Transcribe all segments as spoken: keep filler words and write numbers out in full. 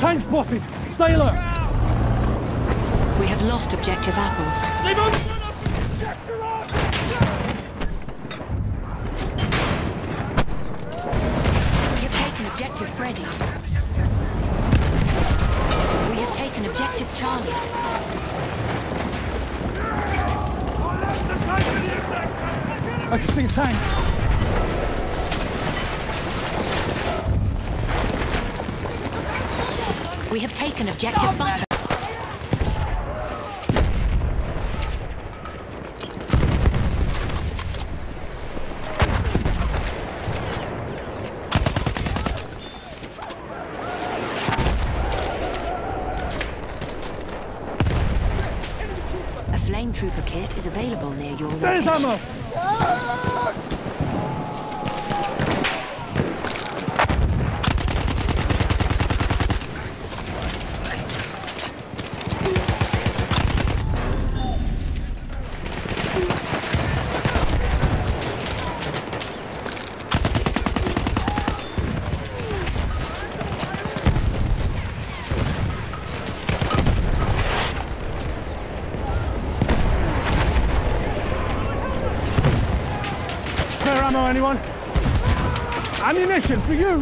Tank spotted! Stay alert! We have lost objective apples. Leave on! We have taken objective Freddy. We have taken objective Charlie. I can see a tank. We have taken objective Butter. A flame trooper kit is available near your location. There's ammo! Spare ammo, anyone? Ammunition for you!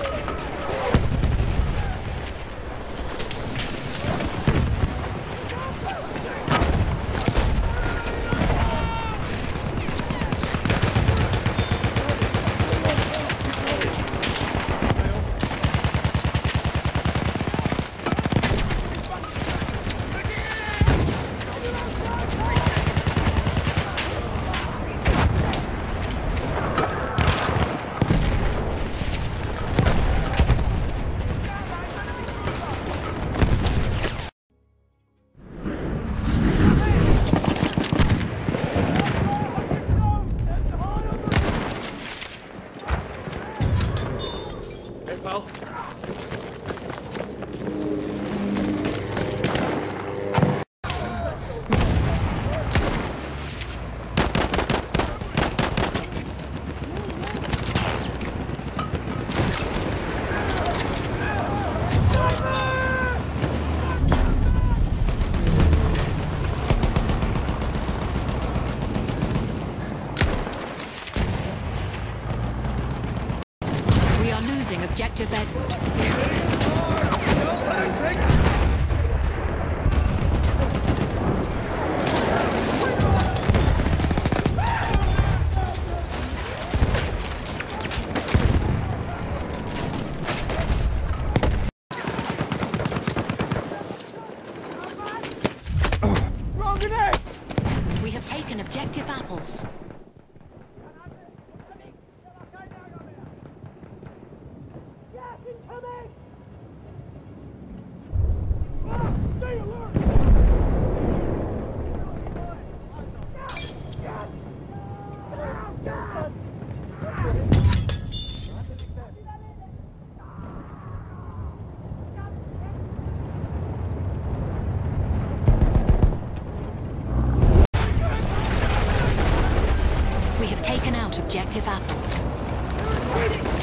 Objective Edward. Wrong grenade! We have taken objective apples. We have taken out objective apples.